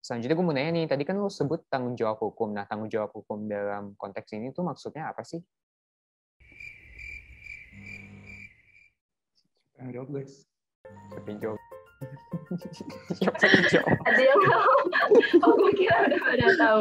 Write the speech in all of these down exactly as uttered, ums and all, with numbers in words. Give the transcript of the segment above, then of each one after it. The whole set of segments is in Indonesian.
selanjutnya gue mau nanya nih, tadi kan lo sebut tanggung jawab hukum. Nah, tanggung jawab hukum dalam konteks ini tuh maksudnya apa sih? Siapa yang jawab, guys? Siapa yang jawab? Siapa yang jawab? Ada yang tahu? Oh, gue kira udah pada tahu.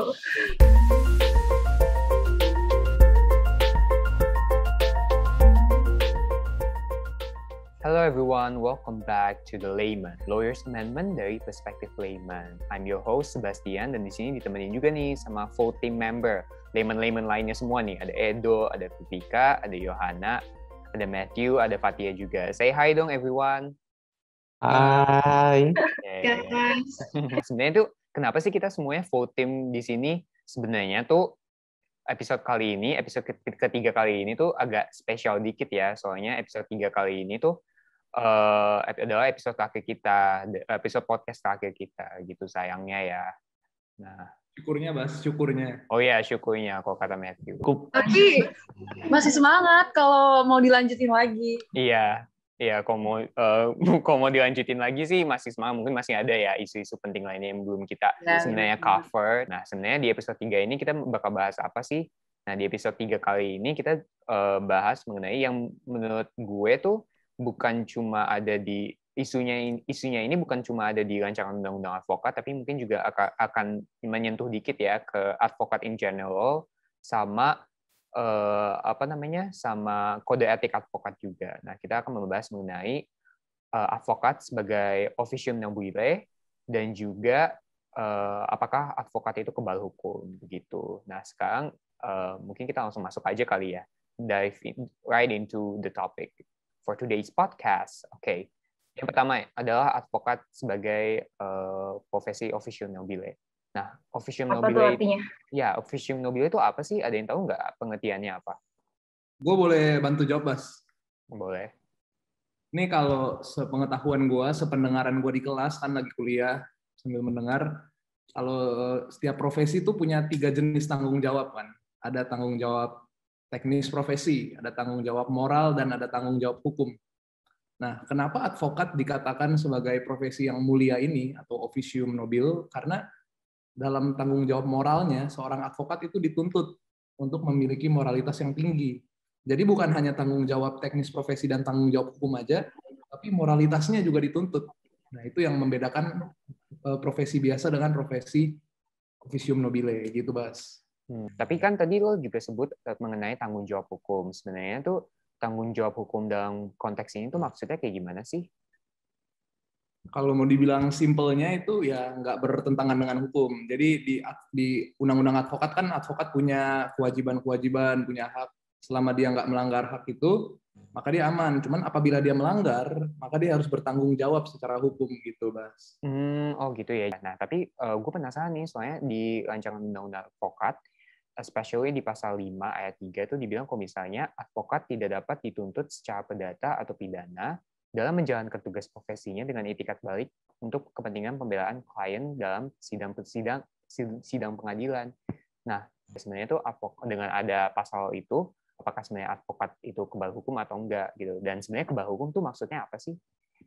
Hello everyone, welcome back to The Layman, Lawyers Amendment dari Perspektif Layman. I'm your host Sebastian dan di sini ditemenin juga nih sama full team member Layman-Layman lainnya semua nih. Ada Edo, ada Pupika, ada Yohana, ada Matthew, ada Fatia juga. Say hi dong everyone. Hai. Okay. Sebenarnya tuh kenapa sih kita semuanya full team di sini? Sebenarnya tuh episode kali ini, episode ketiga kali ini tuh agak spesial dikit ya. Soalnya episode tiga kali ini tuh uh, adalah episode terakhir kita, episode podcast terakhir kita gitu sayangnya ya. Nah, syukurnya Bas, syukurnya. Oh iya, syukurnya kalau kata Matthew. Tapi masih semangat kalau mau dilanjutin lagi. Iya. Iya, kalau mau uh, kalau mau dilanjutin lagi sih masih semangat, mungkin masih ada ya isu-isu penting lainnya yang belum kita ya, sebenarnya cover. Nah, sebenarnya di episode tiga ini kita bakal bahas apa sih? Nah, di episode tiga kali ini kita uh, bahas mengenai yang menurut gue tuh bukan cuma ada di isunya isunya ini bukan cuma ada di rancangan undang-undang advokat, tapi mungkin juga akan, akan menyentuh dikit ya ke advokat in general sama Uh, apa namanya sama kode etik advokat juga. Nah, kita akan membahas mengenai uh, advokat sebagai officium nobile dan juga uh, apakah advokat itu kebal hukum begitu. Nah, sekarang uh, mungkin kita langsung masuk aja kali ya, dive in, right into the topic for today's podcast. Oke, okay. Yang pertama adalah advokat sebagai uh, profesi officium nobile. Nah, officium apa nobile, artinya? Ya, officium nobile itu apa sih? Ada yang tahu nggak pengertiannya apa? Gue boleh bantu jawab, Bas? Boleh. Ini kalau sepengetahuan gue, sependengaran gue di kelas, kan lagi kuliah sambil mendengar, kalau setiap profesi itu punya tiga jenis tanggung jawab kan. Ada tanggung jawab teknis profesi, ada tanggung jawab moral, dan ada tanggung jawab hukum. Nah, kenapa advokat dikatakan sebagai profesi yang mulia ini, atau officium nobile? Karena dalam tanggung jawab moralnya, seorang advokat itu dituntut untuk memiliki moralitas yang tinggi. Jadi bukan hanya tanggung jawab teknis profesi dan tanggung jawab hukum aja, tapi moralitasnya juga dituntut. Nah, itu yang membedakan profesi biasa dengan profesi officium nobile, gitu, Bas. Hmm, tapi kan tadi lo juga sebut mengenai tanggung jawab hukum. Sebenarnya tuh tanggung jawab hukum dalam konteks ini tuh maksudnya kayak gimana sih? Kalau mau dibilang simpelnya itu ya nggak bertentangan dengan hukum. Jadi di di undang-undang advokat kan advokat punya kewajiban-kewajiban, punya hak. Selama dia nggak melanggar hak itu, maka dia aman. Cuman apabila dia melanggar, maka dia harus bertanggung jawab secara hukum gitu, Bas. Hmm, oh gitu ya. Nah, tapi uh, gue penasaran nih, soalnya di rancangan undang-undang advokat, especially di pasal lima ayat tiga itu dibilang kalau misalnya advokat tidak dapat dituntut secara perdata atau pidana dalam menjalankan tugas profesinya dengan itikat baik untuk kepentingan pembelaan klien dalam sidang-sidang sidang pengadilan. Nah, sebenarnya tuh dengan ada pasal itu, apakah sebenarnya advokat itu kebal hukum atau enggak gitu? Dan sebenarnya kebal hukum tuh maksudnya apa sih?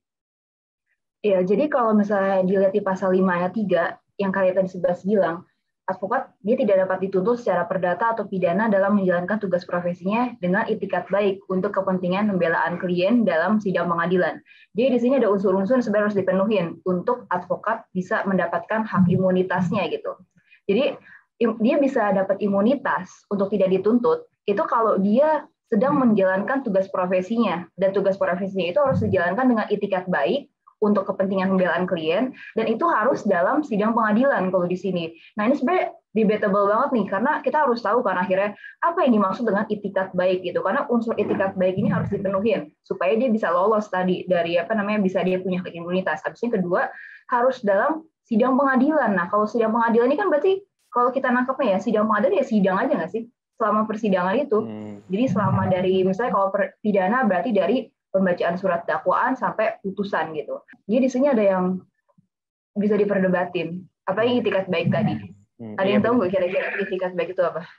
Ya, jadi kalau misalnya dilihat di pasal lima ayat tiga yang kalian tadi sebelas bilang, advokat dia tidak dapat dituntut secara perdata atau pidana dalam menjalankan tugas profesinya dengan itikat baik untuk kepentingan pembelaan klien dalam sidang pengadilan. Jadi di sini ada unsur-unsur yang sebenarnya harus dipenuhin untuk advokat bisa mendapatkan hak imunitasnya gitu. Jadi dia bisa dapat imunitas untuk tidak dituntut itu kalau dia sedang menjalankan tugas profesinya, dan tugas profesinya itu harus dijalankan dengan itikat baik untuk kepentingan pembelaan klien, dan itu harus dalam sidang pengadilan kalau di sini. Nah, ini sebenarnya debatable banget nih, karena kita harus tahu kan akhirnya apa yang dimaksud dengan itikat baik gitu, karena unsur itikat baik ini harus dipenuhin supaya dia bisa lolos tadi dari apa namanya bisa dia punya imunitas. Habis ini kedua harus dalam sidang pengadilan. Nah, kalau sidang pengadilan ini kan berarti kalau kita nangkepnya ya sidang pengadilan ya sidang aja nggak sih selama persidangan itu. Hmm. Jadi selama dari misalnya kalau pidana berarti dari pembacaan surat dakwaan sampai putusan gitu. Jadi di sini ada yang bisa diperdebatin. Apa yang itikat baik tadi? Hmm, ada yang iya, tahu nggak kira-kira itikat baik itu apa?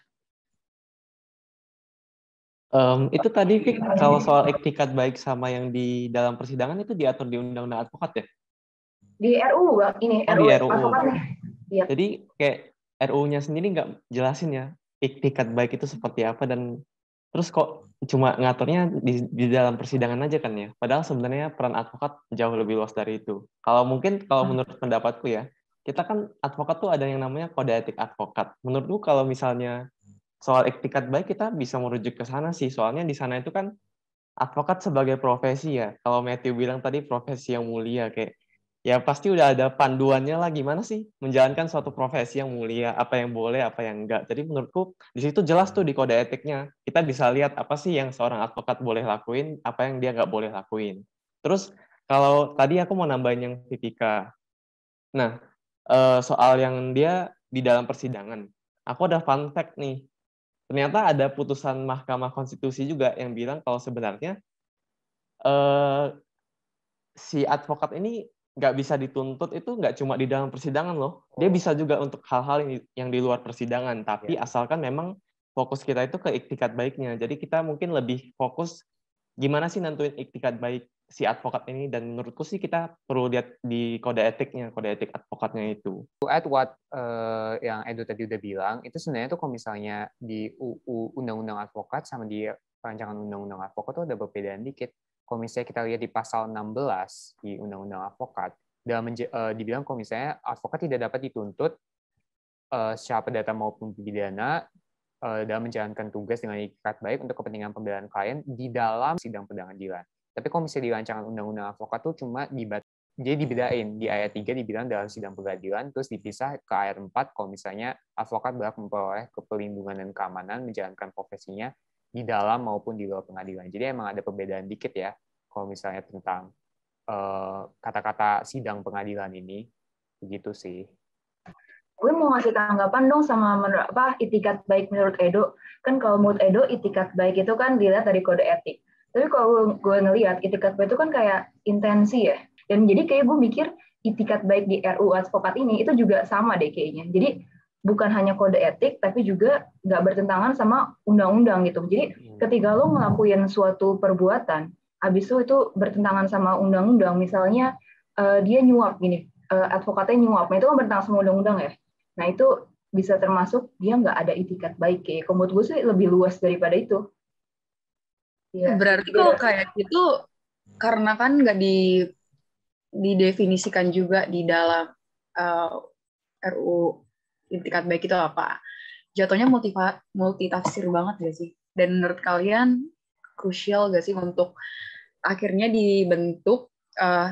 Um, itu tadi Fik, kalau soal itikat baik sama yang di dalam persidangan itu diatur di Undang-Undang Advokat ya? Di R U U ini, oh, R U U di R U U. Advokat nih. Yep. Jadi kayak R U-nya sendiri nggak jelasin ya iktikat baik itu seperti apa, dan terus kok cuma ngaturnya di, di dalam persidangan aja kan ya. Padahal sebenarnya peran advokat jauh lebih luas dari itu. Kalau mungkin kalau menurut pendapatku ya, kita kan advokat tuh ada yang namanya kode etik advokat. Menurutku kalau misalnya soal iktikat baik kita bisa merujuk ke sana sih. Soalnya di sana itu kan advokat sebagai profesi ya. Kalau Matthew bilang tadi profesi yang mulia, kayak ya pasti udah ada panduannya lah gimana sih menjalankan suatu profesi yang mulia, apa yang boleh, apa yang enggak. Jadi menurutku di situ jelas tuh di kode etiknya. Kita bisa lihat apa sih yang seorang advokat boleh lakuin, apa yang dia nggak boleh lakuin. Terus kalau tadi aku mau nambahin yang Vivika. Nah, soal yang dia di dalam persidangan. Aku ada fun fact nih. Ternyata ada putusan Mahkamah Konstitusi juga yang bilang kalau sebenarnya eh, si advokat ini nggak bisa dituntut itu nggak cuma di dalam persidangan loh. Dia bisa juga untuk hal-hal yang di luar persidangan. Tapi yeah. asalkan memang fokus kita itu ke iktikat baiknya. Jadi kita mungkin lebih fokus gimana sih nentuin iktikat baik si advokat ini, dan menurutku sih kita perlu lihat di kode etiknya, kode etik advokatnya itu. To add what uh, yang Edo tadi udah bilang, itu sebenarnya tuh kalau misalnya di U U Undang-Undang Advokat sama di rancangan Undang-Undang Advokat tuh ada perbedaan dikit. Kalau misalnya kita lihat di pasal enam belas di Undang-Undang Advokat, dalam uh, dibilang kalau misalnya advokat tidak dapat dituntut uh, secara perdata maupun pidana uh, dalam menjalankan tugas dengan ikat baik untuk kepentingan pembelaan klien di dalam sidang pengadilan. Tapi kalau misalnya di rancangan Undang-Undang Advokat tuh cuma dibat jadi dibedain, di ayat tiga dibilang dalam sidang pengadilan, terus dipisah ke ayat empat kalau misalnya advokat berhak memperoleh perlindungan dan keamanan menjalankan profesinya di dalam maupun di luar pengadilan. Jadi emang ada perbedaan dikit ya kalau misalnya tentang uh, kata-kata sidang pengadilan ini, begitu sih. Gue mau ngasih tanggapan dong sama menurut apa itikat baik menurut Edo. Kan kalau menurut Edo itikat baik itu kan dilihat dari kode etik. Tapi kalau gue ngelihat itikat baik itu kan kayak intensi ya. Dan jadi kayak gue mikir itikat baik di R U U advokat ini itu juga sama deh kayaknya. Jadi bukan hanya kode etik, tapi juga nggak bertentangan sama undang-undang gitu. Jadi ketika lo ngelakuin suatu perbuatan, habis itu itu bertentangan sama undang-undang. Misalnya uh, dia nyuap gini, uh, advokatnya nyuap, nah itu kan bertentangan sama undang-undang ya. Nah itu bisa termasuk dia nggak ada itikat baik. Kayak menurut gue sih lebih luas daripada itu. Ya, berarti kalau kayak gitu, karena kan nggak di didefinisikan juga di dalam uh, R U itikat baik itu apa. Jatuhnya multifa, multitafsir banget gak sih? Dan menurut kalian krusial gak sih untuk akhirnya dibentuk uh,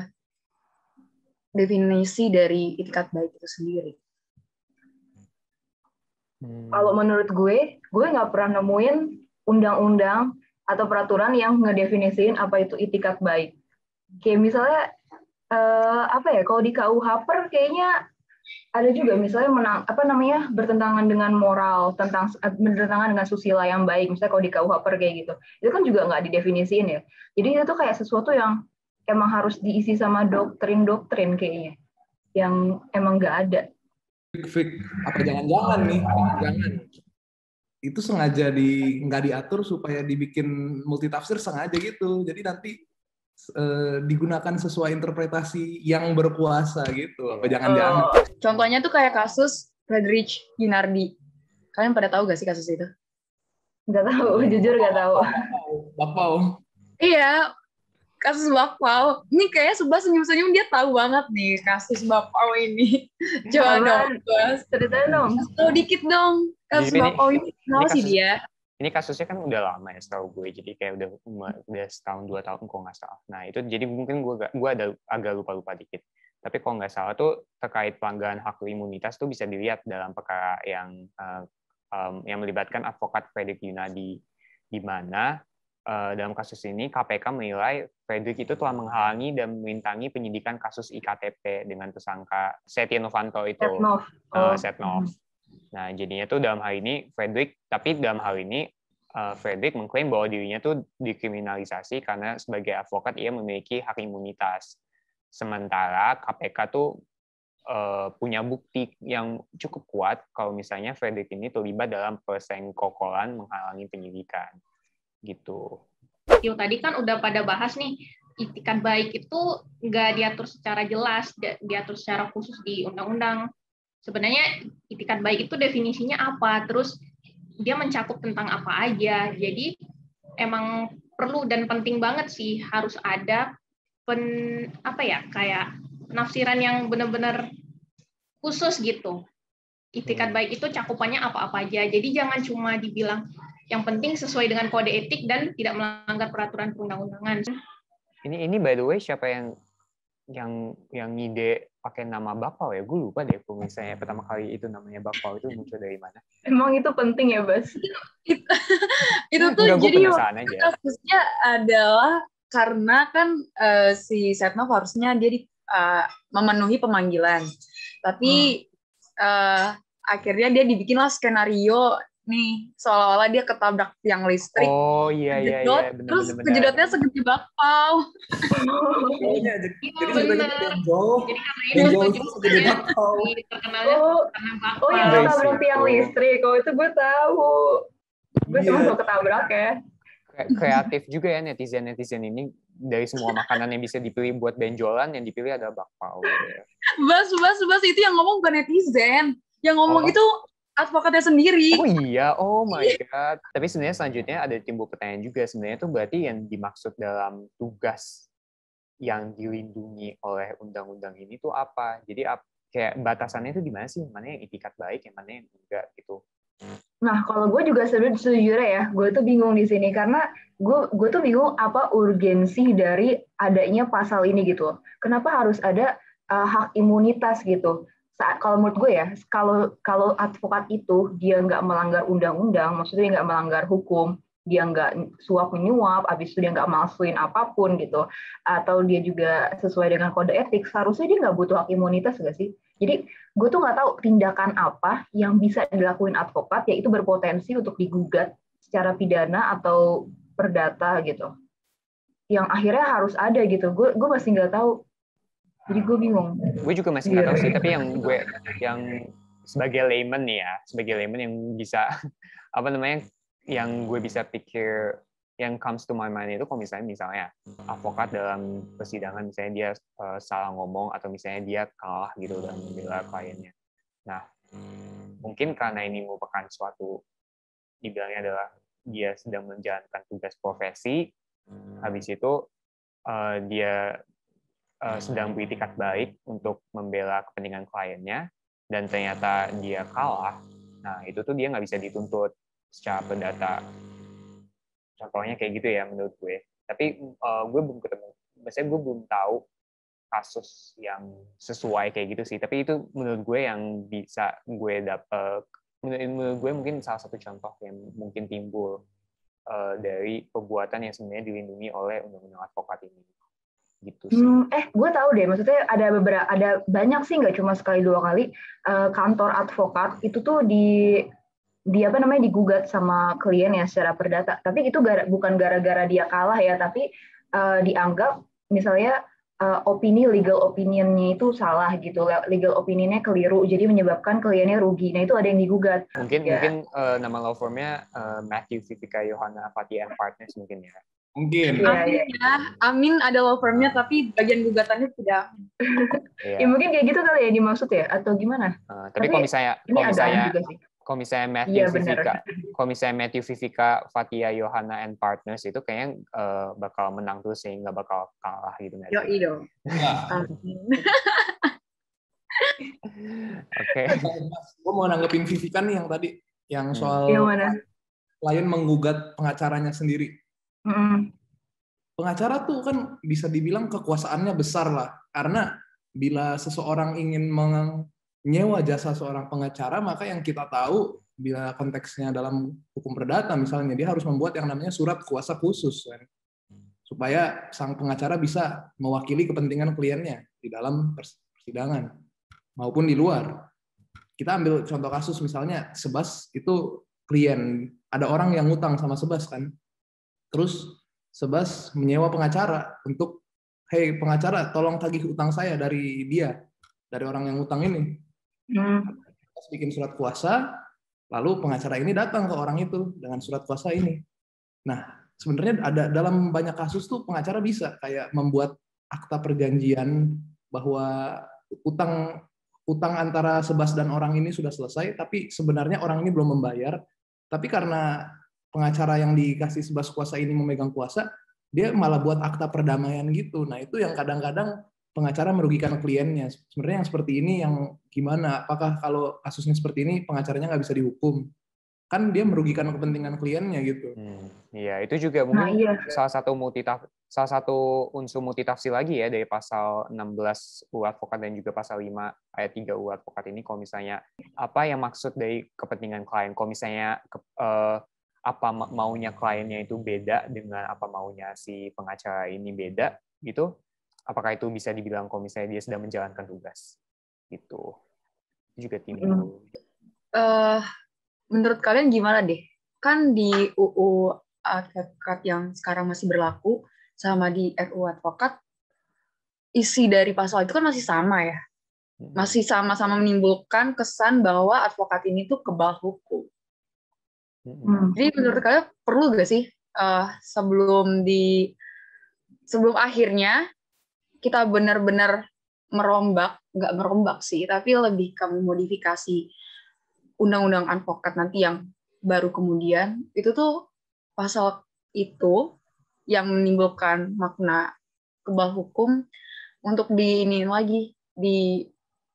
definisi dari itikat baik itu sendiri? Hmm. Kalau menurut gue, gue nggak pernah nemuin undang-undang atau peraturan yang ngedefinisiin apa itu itikat baik. Kayak misalnya Uh, apa ya, kalau di K U H P R kayaknya ada juga misalnya menang, apa namanya bertentangan dengan moral, tentang bertentangan dengan susila yang baik, misalnya kalau di K U H P R kayak gitu, itu kan juga nggak didefinisiin ya. Jadi itu tuh kayak sesuatu yang emang harus diisi sama doktrin-doktrin kayaknya, yang emang nggak ada. Fik, apa jangan-jangan nih, jangan itu sengaja di nggak diatur supaya dibikin multitafsir sengaja gitu, jadi nanti Uh, digunakan sesuai interpretasi yang berkuasa gitu, apa jangan-jangan? Uh, contohnya tuh kayak kasus Friedrich Ginardi. Kalian pada tahu gak sih kasus itu? Nggak tahu, jujur nggak tahu. Bakpao. Iya, kasus Bakpao. Ini kayaknya Subas senyum-senyum, dia tahu banget nih kasus Bakpao ini. Coba dong, Subas. Ceritain dong. Tahu dikit dong kasus Jadi Bakpao ini. Kenapa sih dia? Ini kasusnya kan udah lama ya setahu gue, jadi kayak udah udah setahun dua tahun kok nggak salah. Nah itu jadi mungkin gue gak, gue ada agak lupa-lupa dikit. Tapi kalau nggak salah tuh terkait pelanggaran hak imunitas tuh bisa dilihat dalam perkara yang uh, um, yang melibatkan advokat Friedrich Yunadi, di mana uh, dalam kasus ini K P K menilai Friedrich itu telah menghalangi dan merintangi penyidikan kasus I K T P dengan tersangka Setia Novanto itu, Setnov. Uh, Setnov. Nah, jadinya tuh dalam hal ini Friedrich, tapi dalam hal ini uh, Friedrich mengklaim bahwa dirinya tuh dikriminalisasi karena sebagai advokat ia memiliki hak imunitas. Sementara K P K tuh uh, punya bukti yang cukup kuat kalau misalnya Friedrich ini terlibat dalam persengkokolan menghalangi penyidikan. Gitu. Yo, tadi kan udah pada bahas nih, itikat baik itu nggak diatur secara jelas, diatur secara khusus di undang-undang. sebenarnya itikat baik itu definisinya apa, terus dia mencakup tentang apa aja. Jadi emang perlu dan penting banget sih harus ada pen apa ya kayak penafsiran yang benar-benar khusus gitu. Itikat baik itu cakupannya apa-apa aja. Jadi jangan cuma dibilang yang penting sesuai dengan kode etik dan tidak melanggar peraturan perundang-undangan. Ini ini by the way siapa yang yang yang ngide pakai nama bakpao ya? Gue lupa deh kalau misalnya pertama kali itu namanya bakpao itu muncul dari mana. Emang itu penting ya, Bas? itu, itu tuh Enggak, jadi aja. kasusnya adalah karena kan uh, si Setnov harusnya dia di, uh, memenuhi pemanggilan. Tapi hmm. uh, akhirnya dia dibikinlah skenario nih seolah-olah dia ketabrak tiang listrik. Oh iya iya iya. Bener, terus bener, kejedotnya bener. segede bakpao. Iya, jadi jadi ceritanya benjol. Jadi karena Benjol itu itu segede bakpao. Terkenalnya Oh, karena bakpao. oh yang ketabrak tiang listrik. Oh itu gue tahu. Gue Iya. cuma tau ketabrak ya. Kreatif juga ya netizen-netizen ini. Dari semua makanan yang bisa dipilih buat benjolan, yang dipilih adalah bakpao. Ya. Bas, bas, bas, itu yang ngomong bukan netizen. Yang ngomong Oh. itu advokatnya sendiri. Oh iya, oh my god. Tapi sebenarnya selanjutnya ada timbul pertanyaan juga. Sebenarnya itu berarti yang dimaksud dalam tugas yang dilindungi oleh undang-undang ini tuh apa? Jadi kayak batasannya itu di mana sih? Mana yang itikat baik, yang mana yang enggak gitu. Nah, kalau gue juga sejujurnya ya, gue tuh bingung di sini karena gue gue tuh bingung apa urgensi dari adanya pasal ini gitu. Kenapa harus ada uh, hak imunitas gitu? Saat kalau menurut gue ya, kalau kalau advokat itu dia nggak melanggar undang-undang, maksudnya dia nggak melanggar hukum, dia nggak suap menyuap, abis itu dia nggak malsuin apapun gitu, atau dia juga sesuai dengan kode etik, seharusnya dia nggak butuh hak imunitas nggak sih? Jadi gue tuh nggak tahu tindakan apa yang bisa dilakuin advokat, yaitu berpotensi untuk digugat secara pidana atau perdata gitu, yang akhirnya harus ada gitu. Gue gue masih nggak tahu. Jadi gue bingung. Gue juga masih nggak tahu sih, tapi yang gue yang sebagai layman nih ya, sebagai layman yang bisa apa namanya, yang gue bisa pikir, yang comes to my mind itu kalau misalnya misalnya advokat dalam persidangan misalnya dia uh, salah ngomong atau misalnya dia kalah gitu dalam membela kliennya. Nah, mungkin karena ini merupakan suatu dibilangnya adalah dia sedang menjalankan tugas profesi, habis itu uh, dia Uh, sedang beritikat baik untuk membela kepentingan kliennya, dan ternyata dia kalah, nah itu tuh dia nggak bisa dituntut secara perdata. Contohnya kayak gitu ya menurut gue. Tapi uh, gue belum ketemu, maksudnya gue belum tahu kasus yang sesuai kayak gitu sih. Tapi itu menurut gue yang bisa gue dapat, menurut gue mungkin salah satu contoh yang mungkin timbul uh, dari perbuatan yang sebenarnya dilindungi oleh undang-undang advokat ini. Gitu sih. Hmm, eh, gue tahu deh. Maksudnya ada beberapa, ada banyak sih, nggak cuma sekali dua kali uh, kantor advokat itu tuh di di apa namanya digugat sama klien ya secara perdata. Tapi itu gara, bukan gara-gara dia kalah ya, tapi uh, dianggap misalnya uh, opini legal opinionnya itu salah gitu, legal opinionnya keliru, jadi menyebabkan kliennya rugi. Nah itu ada yang digugat. Mungkin ya. mungkin uh, nama law firmnya uh, Matthew Viveka Yohana Fathia and Partners mungkin ya. Mungkin. Ya, Amin ya, Amin ada law firm-nya, tapi bagian gugatannya tidak. Ya. Ya mungkin kayak gitu kali ya dimaksud ya, atau gimana? Uh, tapi, tapi kalau misalnya, kalau misalnya, kalau misalnya Matthew ya, Viveka, kalau misalnya Matthew Viveka Fathia Yohana and Partners itu kayaknya uh, bakal menang terus sih, nggak bakal kalah gitu. Yo iyo. Oke. Gue mau nanggepin Viveka nih yang tadi, yang soal yang mana? klien menggugat pengacaranya sendiri. Mm-hmm. Pengacara tuh kan bisa dibilang kekuasaannya besar lah, karena bila seseorang ingin menyewa jasa seorang pengacara, maka yang kita tahu bila konteksnya dalam hukum perdata misalnya, dia harus membuat yang namanya surat kuasa khusus kan, supaya sang pengacara bisa mewakili kepentingan kliennya di dalam persidangan maupun di luar. Kita ambil contoh kasus misalnya Sebas itu klien, ada orang yang ngutang sama Sebas kan. Terus Sebas menyewa pengacara untuk, hey pengacara tolong tagih utang saya dari dia, dari orang yang utang ini. Hmm. Sebas bikin surat kuasa, lalu pengacara ini datang ke orang itu dengan surat kuasa ini. Nah, sebenarnya ada dalam banyak kasus tuh pengacara bisa kayak membuat akta perjanjian bahwa utang utang antara Sebas dan orang ini sudah selesai, tapi sebenarnya orang ini belum membayar. Tapi karena pengacara yang dikasih Sebas kuasa ini memegang kuasa, dia malah buat akta perdamaian gitu. Nah itu yang kadang-kadang pengacara merugikan kliennya. Sebenarnya yang seperti ini yang gimana? Apakah kalau kasusnya seperti ini pengacaranya nggak bisa dihukum? Kan dia merugikan kepentingan kliennya gitu. Hmm, iya, itu juga mungkin nah, iya. salah satu multitaf salah satu unsur multitafsir lagi ya dari pasal enam belas U A Advokat dan juga pasal lima ayat tiga U A Advokat ini. Kalau misalnya apa yang maksud dari kepentingan klien, kalau misalnya ke, uh, apa maunya kliennya itu beda dengan apa maunya si pengacara ini beda gitu, apakah itu bisa dibilang kalau misalnya dia sedang menjalankan tugas gitu. Itu juga timbul. Hmm. Uh... Menurut kalian gimana deh? Kan di U U Advokat yang sekarang masih berlaku sama di R U Advokat, isi dari pasal itu kan masih sama ya? Masih sama-sama menimbulkan kesan bahwa advokat ini tuh kebal hukum. Hmm. Jadi menurut kalian perlu gak sih uh, sebelum di sebelum akhirnya kita benar-benar merombak, nggak merombak sih, tapi lebih ke modifikasi undang-undang advokat nanti yang baru kemudian, itu tuh pasal itu yang menimbulkan makna kebal hukum untuk di ini lagi, di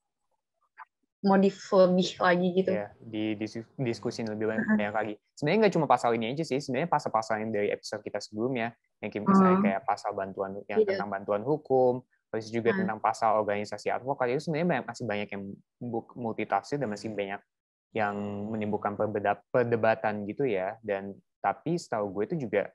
modif lebih lagi gitu. Ya, di diskusi lebih banyak, banyak lagi. Sebenarnya nggak cuma pasal ini aja sih, sebenarnya pasal-pasal yang dari episode kita sebelumnya, yang misalnya kayak pasal bantuan yang yeah. tentang bantuan hukum, terus juga hmm. tentang pasal organisasi advokat, itu sebenarnya masih banyak yang multitafsir dan masih banyak yang menimbulkan perdebatan gitu ya. Dan tapi setahu gue itu juga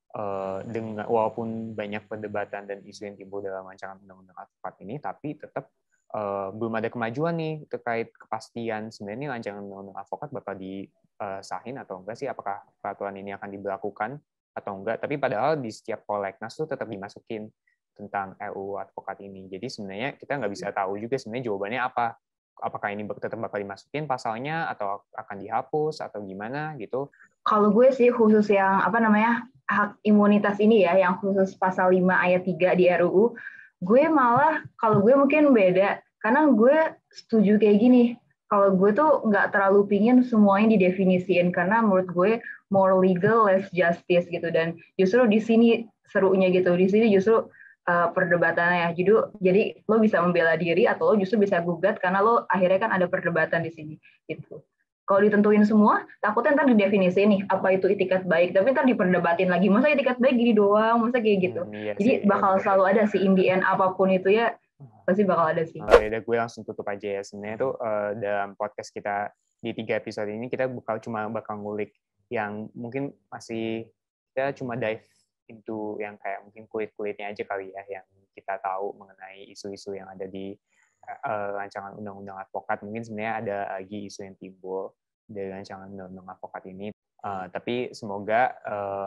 uh, dengan walaupun banyak perdebatan dan isu yang timbul dalam rancangan undang-undang advokat ini, tapi tetap uh, belum ada kemajuan nih terkait kepastian sebenarnya rancangan undang-undang advokat bakal disahin atau enggak sih, apakah peraturan ini akan diberlakukan atau enggak. Tapi padahal di setiap prolegnas tuh tetap dimasukin tentang R U advokat ini. Jadi sebenarnya kita nggak bisa tahu juga sebenarnya jawabannya apa. Apakah ini tetap bakal dimasukin pasalnya atau akan dihapus atau gimana gitu? Kalau gue sih khusus yang apa namanya hak imunitas ini ya, yang khusus pasal lima ayat tiga di R U U, gue malah kalau gue mungkin beda, karena gue setuju kayak gini. Kalau gue tuh nggak terlalu pingin semuanya didefinisiin, karena menurut gue more legal, less justice gitu. Dan justru di sini serunya gitu, di sini justru Uh, perdebatannya. Jadi, jadi lo bisa membela diri atau lo justru bisa gugat karena lo akhirnya kan ada perdebatan di sini gitu. Kalau ditentuin semua, takutnya ntar didefinisi nih apa itu itikat baik, tapi ntar diperdebatin lagi. Masa itikat baik gini doang, masa kayak gitu. Hmm, iya jadi sih, bakal iya, selalu ada sih in the end apapun itu ya pasti bakal ada sih. Nah, ya gue langsung tutup aja ya. Sebenarnya tuh uh, dalam podcast kita di tiga episode ini kita bakal cuma bakal ngulik yang mungkin masih kita cuma dive itu yang kayak mungkin kulit-kulitnya aja kali ya, yang kita tahu mengenai isu-isu yang ada di uh, rancangan undang-undang advokat. Mungkin sebenarnya ada lagi isu yang timbul dari rancangan undang-undang advokat ini. Uh, tapi semoga uh,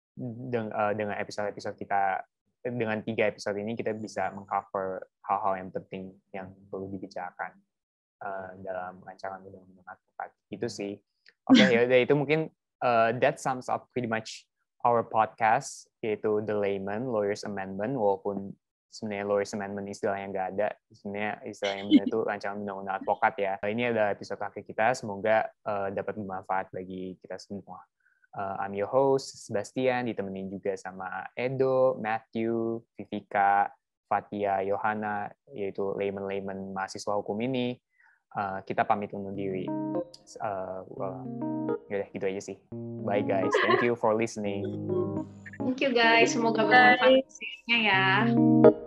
deng uh, dengan episode-episode kita, dengan tiga episode ini kita bisa mengcover hal-hal yang penting yang perlu dibicarakan uh, dalam rancangan undang-undang advokat. Itu sih. Oke, okay, ya itu mungkin uh, that sums up pretty much our podcast, yaitu The Layman Lawyers Amendment. Walaupun sebenarnya Lawyers Amendment istilahnya nggak ada, sebenarnya istilah yang benar itu rancangan undang-undang advokat ya. Ini adalah episode akhir kita, semoga uh, dapat bermanfaat bagi kita semua. Uh, I'm your host, Sebastian, ditemenin juga sama Edo, Matthew, Vivika, Fatia, Yohana, yaitu layman-layman mahasiswa hukum ini. Uh, kita pamit undur diri. Uh, well, yaudah gitu aja sih. Bye guys. Thank you for listening. Thank you guys. Semoga bermanfaat ya.